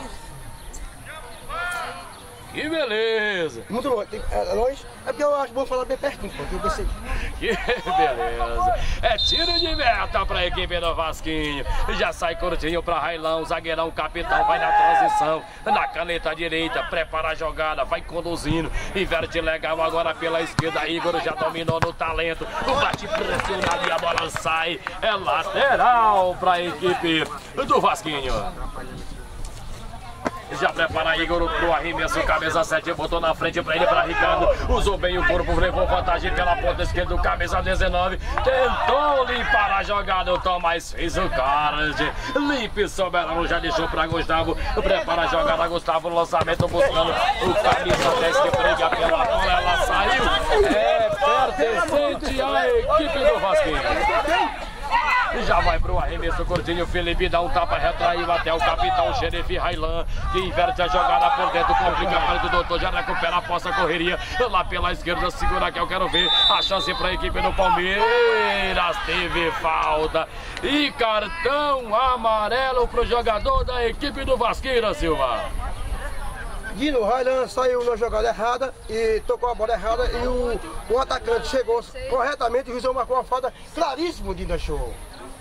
Que beleza! Muito longe, é longe? É porque eu acho bom falar bem pertinho, porque eu pensei. Que beleza! É tiro de meta para a equipe do Vasquinho. Já sai curtinho para Railão, zagueirão, capitão, vai na transição, na caneta direita, prepara a jogada, vai conduzindo, inverte legal agora pela esquerda. Igor já dominou no talento, bate pressionado e a bola sai. É lateral para a equipe do Vasquinho. Já prepara Igor pro arremesso, camisa 7, botou na frente pra ele, pra Ricardo. Usou bem o corpo, levou vantagem pela ponta esquerda, camisa 19. Tentou limpar a jogada, o Tomás fez o card. Limpe Soberano, já deixou pra Gustavo. Prepara a jogada, Gustavo, lançamento buscando o camisa 10 que briga pela bola, ela saiu. É pertencente à equipe do Vasquinho. Já vai pro arremesso, curtinho, Felipe dá um tapa, retraiu até o capitão Xerife Railan, que inverte a jogada por dentro, complica para o doutor, já recupera a posse, correria lá pela esquerda, segura que eu quero ver a chance para a equipe do Palmeiras. Teve falta e cartão amarelo pro jogador da equipe do Vasqueira, Silva. Dino Railan saiu na jogada errada e tocou a bola errada e o atacante chegou corretamente e o Rizão marcou uma falta claríssima, Dino Show.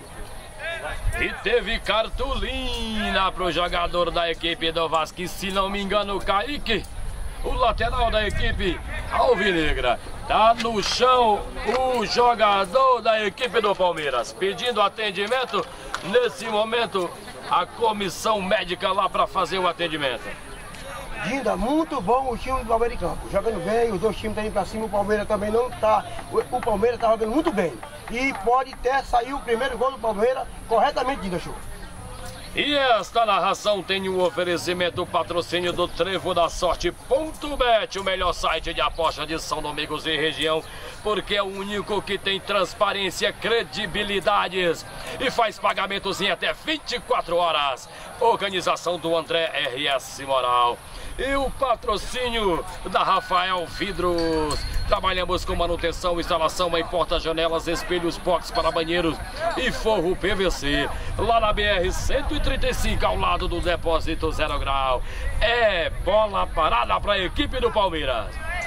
E teve cartolina pro jogador da equipe do Vasco, se não me engano, o Kaique, o lateral da equipe alvinegra. Tá no chão o jogador da equipe do Palmeiras, pedindo atendimento. Nesse momento, a comissão médica lá para fazer o atendimento. Dinda, muito bom o time do Palmeiras em campo, jogando bem, os dois times estão indo pra cima, o Palmeiras também não tá, o Palmeiras tá jogando muito bem. E pode até sair o primeiro gol do Palmeiras corretamente, Dinda Show. E esta narração tem um oferecimento, patrocínio do Trevo da Sorte.bet, o melhor site de aposta de São Domingos e região, porque é o único que tem transparência, credibilidades e faz pagamentos em até 24 horas. Organização do André RS Moral. E o patrocínio da Rafael Vidros. Trabalhamos com manutenção, instalação em portas, janelas, espelhos, box para banheiros e forro PVC. Lá na BR-135, ao lado do depósito 0 grau. É bola parada para a equipe do Palmeiras.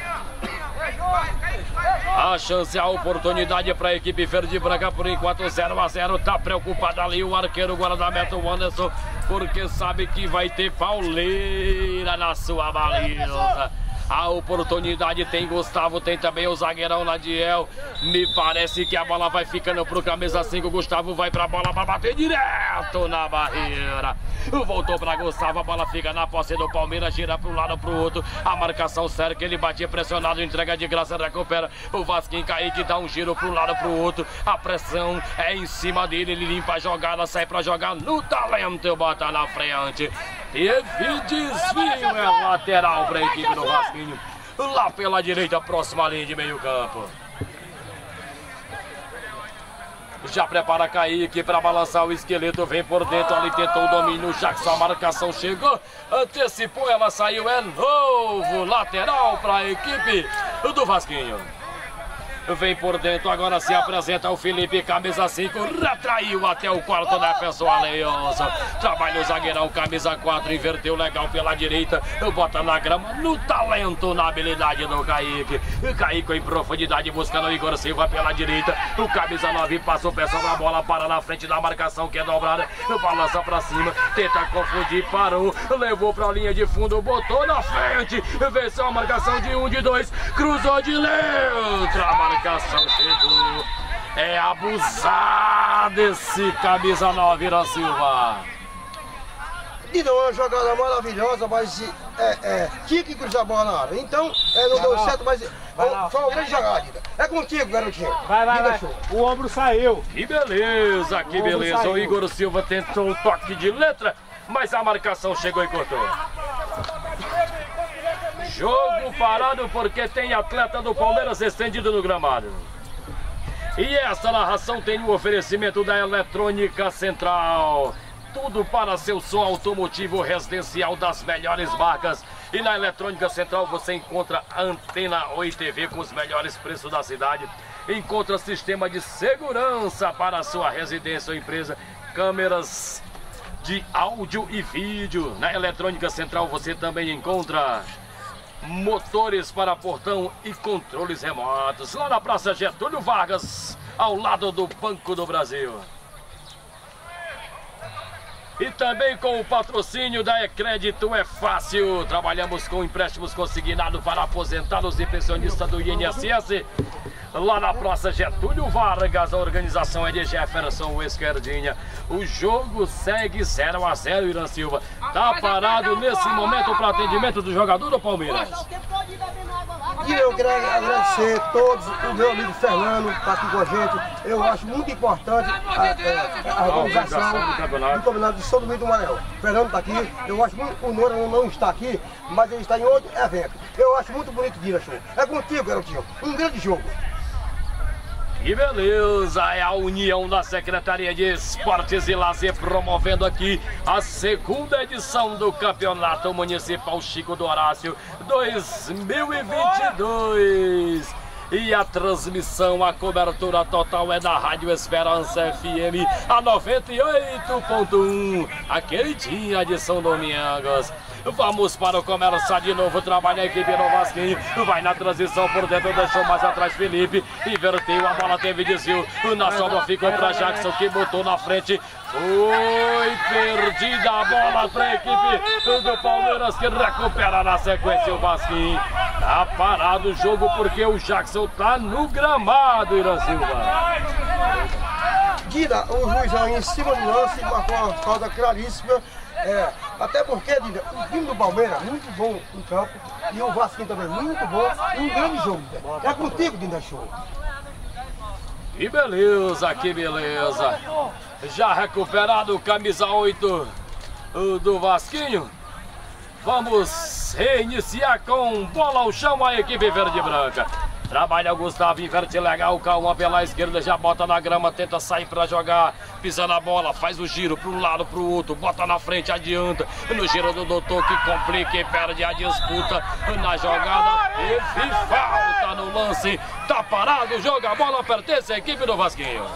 A chance, a oportunidade para a equipe verde e branca por enquanto 0-0. Tá preocupado ali o arqueiro guardameta Anderson, porque sabe que vai ter pauleira na sua baliza. A oportunidade tem Gustavo, tem também o zagueirão Nadiel. Me parece que a bola vai ficando pro camisa 5. Gustavo vai pra bola para bater direto na barreira. Voltou pra Gustavo, a bola fica na posse do Palmeiras, gira pro lado pro outro. A marcação séria que ele batia pressionado, entrega de graça, recupera. O Vasquinho Kaique dá um giro pro lado pro outro. A pressão é em cima dele, ele limpa a jogada, sai pra jogar no talento, bota na frente. Teve desvio, é lateral pra equipe do Vasquinho. Lá pela direita, próxima linha de meio campo. Já prepara Kaique para balançar o esqueleto, vem por dentro, ali tentou o domínio, Jackson, a marcação chegou, antecipou, ela saiu, é novo lateral para a equipe do Vasquinho. Vem por dentro, agora se apresenta o Felipe, camisa 5, retraiu até o quarto defensor Aleioso. Trabalha o zagueirão, camisa 4, inverteu legal pela direita, bota na grama, no talento, na habilidade do Kaique. Kaique em profundidade, buscando o Igor Silva pela direita. O camisa 9 passa o pé sobre a bola, para na frente da marcação que é dobrada, balança pra cima, tenta confundir, parou, levou pra linha de fundo, botou na frente, venceu a marcação de 1, de 2, cruzou de letra, a marcação chegou. É abusado esse camisa 9, Ira Silva. E não é uma jogada maravilhosa, mas tinha que cruzar a bola na área. Então, não deu certo, mas foi uma grande jogada. É contigo, garotinho. Vai. O ombro saiu. Que beleza, que beleza. O Igor Silva tentou um toque de letra, mas a marcação chegou e cortou. Jogo parado porque tem atleta do Palmeiras estendido no gramado. E essa narração tem o oferecimento da Eletrônica Central. Tudo para seu som automotivo residencial das melhores marcas. E na Eletrônica Central você encontra Antena Oi TV com os melhores preços da cidade. Encontra sistema de segurança para a sua residência ou empresa. Câmeras de áudio e vídeo. Na Eletrônica Central você também encontra motores para portão e controles remotos. Lá na Praça Getúlio Vargas, ao lado do Banco do Brasil. E também com o patrocínio da Ecrédito é Fácil. Trabalhamos com empréstimos consignados para aposentados e pensionistas do INSS. Lá na Praça Getúlio Vargas, a organização é de Jefferson Esquerdinha. O jogo segue 0-0, Irã Silva. Tá parado nesse momento para atendimento do jogador do Palmeiras. E eu quero agradecer a todos, o meu amigo Fernando está aqui com a gente. Eu acho muito importante a organização do Campeonato de São Domingos do Maranhão. Fernando está aqui, eu acho muito, o Nora não está aqui, mas ele está em outro evento. Eu acho muito bonito dia, show. É contigo, garotinho. Um grande jogo. Que beleza, é a união da Secretaria de Esportes e Lazer promovendo aqui a segunda edição do Campeonato Municipal Chico do Horácio 2022. E a transmissão, a cobertura total é da Rádio Esperança FM, a 98.1, a queridinha de São Domingos. Vamos para o começar de novo, trabalha a equipe do Vasquinho, vai na transição por dentro, deixou mais atrás Felipe, inverteu, a bola teve desvio, na sobra ficou para Jackson que botou na frente, foi perdida a bola para a equipe do Palmeiras que recupera na sequência o Vasquinho. Tá parado o jogo porque o Jackson tá no gramado, Irã Silva. Dida, o juizão em cima do lance marcou uma falta claríssima. Até porque, Dida, o time do Palmeiras muito bom em campo e o Vasquinho também muito bom e um grande jogo. É contigo, Dida Show. Que beleza, que beleza. Já recuperado o camisa 8 do Vasquinho. Vamos reiniciar com bola ao chão a equipe verde e branca. Trabalha o Gustavo, inverte legal, calma pela esquerda, já bota na grama, tenta sair pra jogar, pisa na bola, faz o giro pra um lado, pro outro, bota na frente, adianta, no giro do doutor que complica e perde a disputa na jogada, teve falta no lance, tá parado o jogo, a bola pertence à equipe do Vasquinho.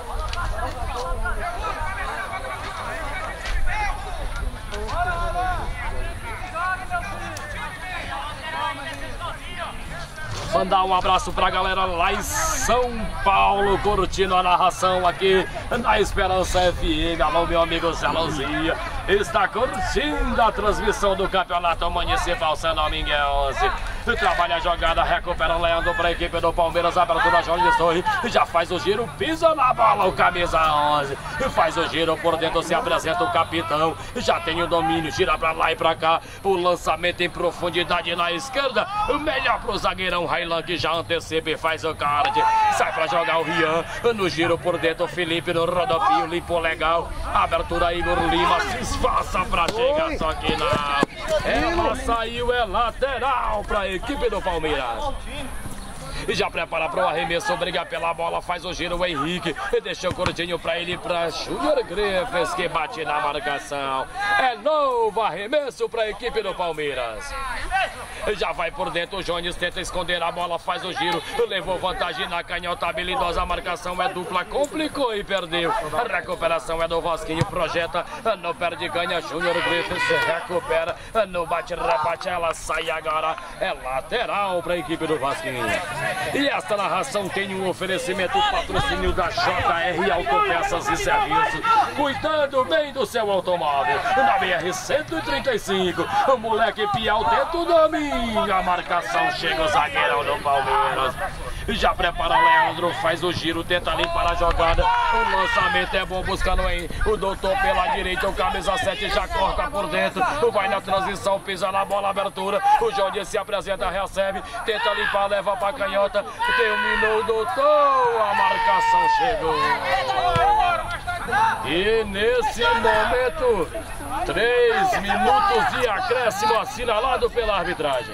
Mandar um abraço pra galera lá em São Paulo, curtindo a narração aqui na Esperança FM. Alô, meu amigo Zé Luzia, está curtindo a transmissão do Campeonato Municipal São Dominguense. Trabalha a jogada, recupera o Leandro para a equipe do Palmeiras, abertura Jones Torre, já faz o giro, pisa na bola o camisa 11, faz o giro por dentro, se apresenta o capitão, já tem o domínio, gira para lá e para cá, o lançamento em profundidade na esquerda, melhor pro zagueirão Railan que já antecipa e faz o card, sai para jogar o Rian, no giro por dentro o Felipe no rodopio, limpou legal, abertura Igor Lima, se esfaça para chegar, só que não, ela saiu, é lateral para a equipe do Palmeiras. E já prepara para o arremesso, briga pela bola, faz o giro o Henrique, deixa o curtinho para ele, para Júnior Griffiths que bate na marcação. É novo arremesso para a equipe do Palmeiras. Já vai por dentro, o Jones tenta esconder a bola, faz o giro, levou vantagem na canhota habilidosa, a marcação é dupla, complicou e perdeu. A recuperação é do Vasquinho, projeta, não perde, ganha, Júnior Griffiths recupera, no bate-rebate, ela sai agora, é lateral para a equipe do Vasquinho. E esta narração tem um oferecimento, patrocínio da JR Autopeças e Serviços, cuidando bem do seu automóvel, na BR-135, o moleque Piau dentro do domínio, a marcação chega o zagueirão do Palmeiras, já prepara o Leandro, faz o giro, tenta limpar a jogada, o lançamento é bom, buscando aí o doutor pela direita, o camisa 7 já corta por dentro, vai na transição, pisa na bola, abertura, o Jorge se apresenta, recebe, tenta limpar, leva pra canhota, terminou o doutor, a marcação chegou. E nesse momento, 3 minutos de acréscimo assinalado pela arbitragem.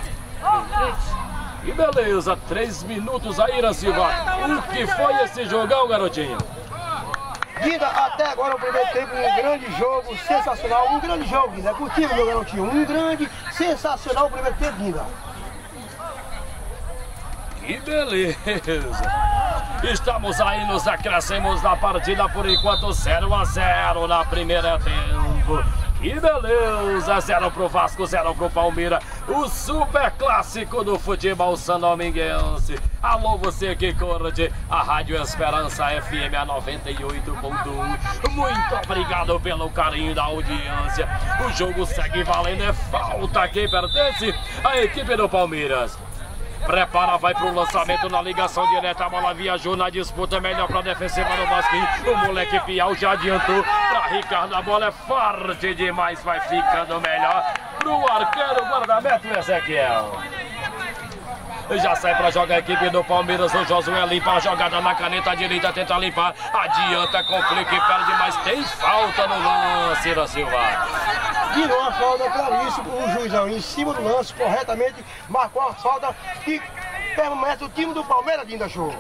E beleza, 3 minutos aí, Irã Silva. O que foi esse jogão, garotinho? Dida, até agora o primeiro tempo, um grande jogo, sensacional, um grande jogo, Dida, contigo, meu garotinho, um grande, sensacional o primeiro tempo, Dida. Que beleza! Estamos aí nos acréscimos da partida, por enquanto 0-0 na primeira tempo. Que beleza! 0 pro Vasco, 0 pro Palmeiras. O super clássico do futebol sandominguense. Alô, você que curte a Rádio Esperança FM a 98.1. Muito obrigado pelo carinho da audiência. O jogo segue valendo, é falta quem pertence à equipe do Palmeiras. Prepara, vai pro lançamento na ligação direta, a bola viajou na disputa, melhor pra defensiva do Vasquinho, o moleque Piau já adiantou pra Ricardo, a bola é forte demais, vai ficando melhor pro arqueiro guardameta Ezequiel. Já sai pra jogar a equipe do Palmeiras. O Josué limpa a jogada na caneta direita, tenta limpar, adianta, complica e perde, mas tem falta no lance da Silva. Virou uma falta claríssima, o juizão em cima do lance, corretamente, marcou a falta que permanece o time do Palmeiras, Dinda Show.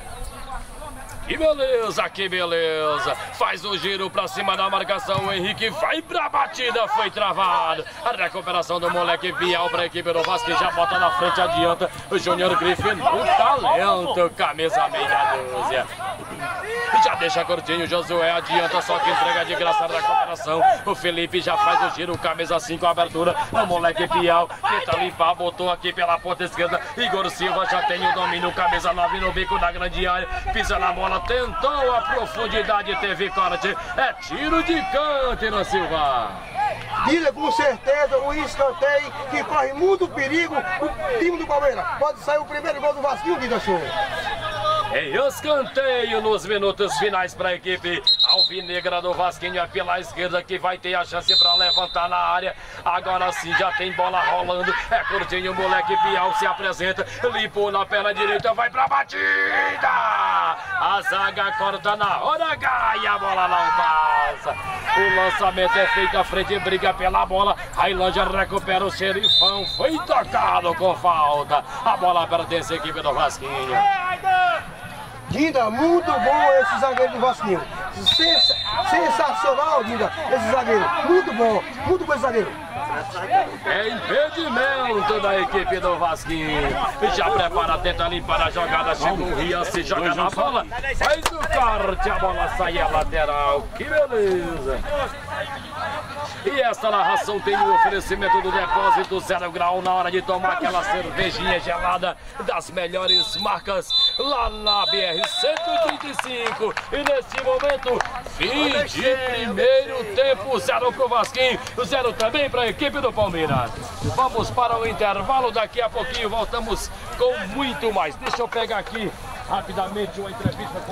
Que beleza, que beleza. Faz o giro pra cima da marcação. O Henrique vai pra batida, foi travado. A recuperação do moleque Bial pra equipe do Vasco, já bota na frente, adianta. O Júnior Griffin, o talento, camisa meia dúzia. Já deixa curtinho, Josué adianta, só que entrega de graça a recuperação. O Felipe já faz o giro, camisa 5, abertura. O moleque Bial tenta limpar, botou aqui pela ponta esquerda. Igor Silva já tem o domínio, camisa 9 no bico da grande área. Pisa na bola, tentou a profundidade, teve corte. É tiro de canto na Silva. Diga com certeza o escanteio que corre muito perigo o time do Palmeiras. Pode sair o primeiro gol do Vasquinho, Dinda Show. Em escanteio nos minutos finais para a equipe alvinegra do Vasquinho, é pela esquerda que vai ter a chance para levantar na área. Agora sim já tem bola rolando, é curtinho, o moleque Bial se apresenta, limpou na perna direita, vai pra batida. A zaga corta na hora H e a bola não passa. O lançamento é feito à frente, briga pela bola. Railândia recupera o xerifão, foi tocado com falta. A bola pertence à equipe do Vasquinho. Dinda, muito bom esse zagueiro do Vasquinho. Sensacional, Dinda, esse zagueiro. Muito bom esse zagueiro. É impedimento da equipe do Vasquinho. Já prepara, tenta limpar a jogada. Chega o Rian, se joga na bola. Faz o corte, a bola sai a lateral. Que beleza. E essa narração tem o oferecimento do Depósito 0 Grau na hora de tomar aquela cervejinha gelada das melhores marcas lá na BR-135. E neste momento, fim de primeiro tempo, 0 pro Vasquinho, 0 também para a equipe do Palmeiras. Vamos para o intervalo, daqui a pouquinho voltamos com muito mais. Deixa eu pegar aqui rapidamente uma entrevista com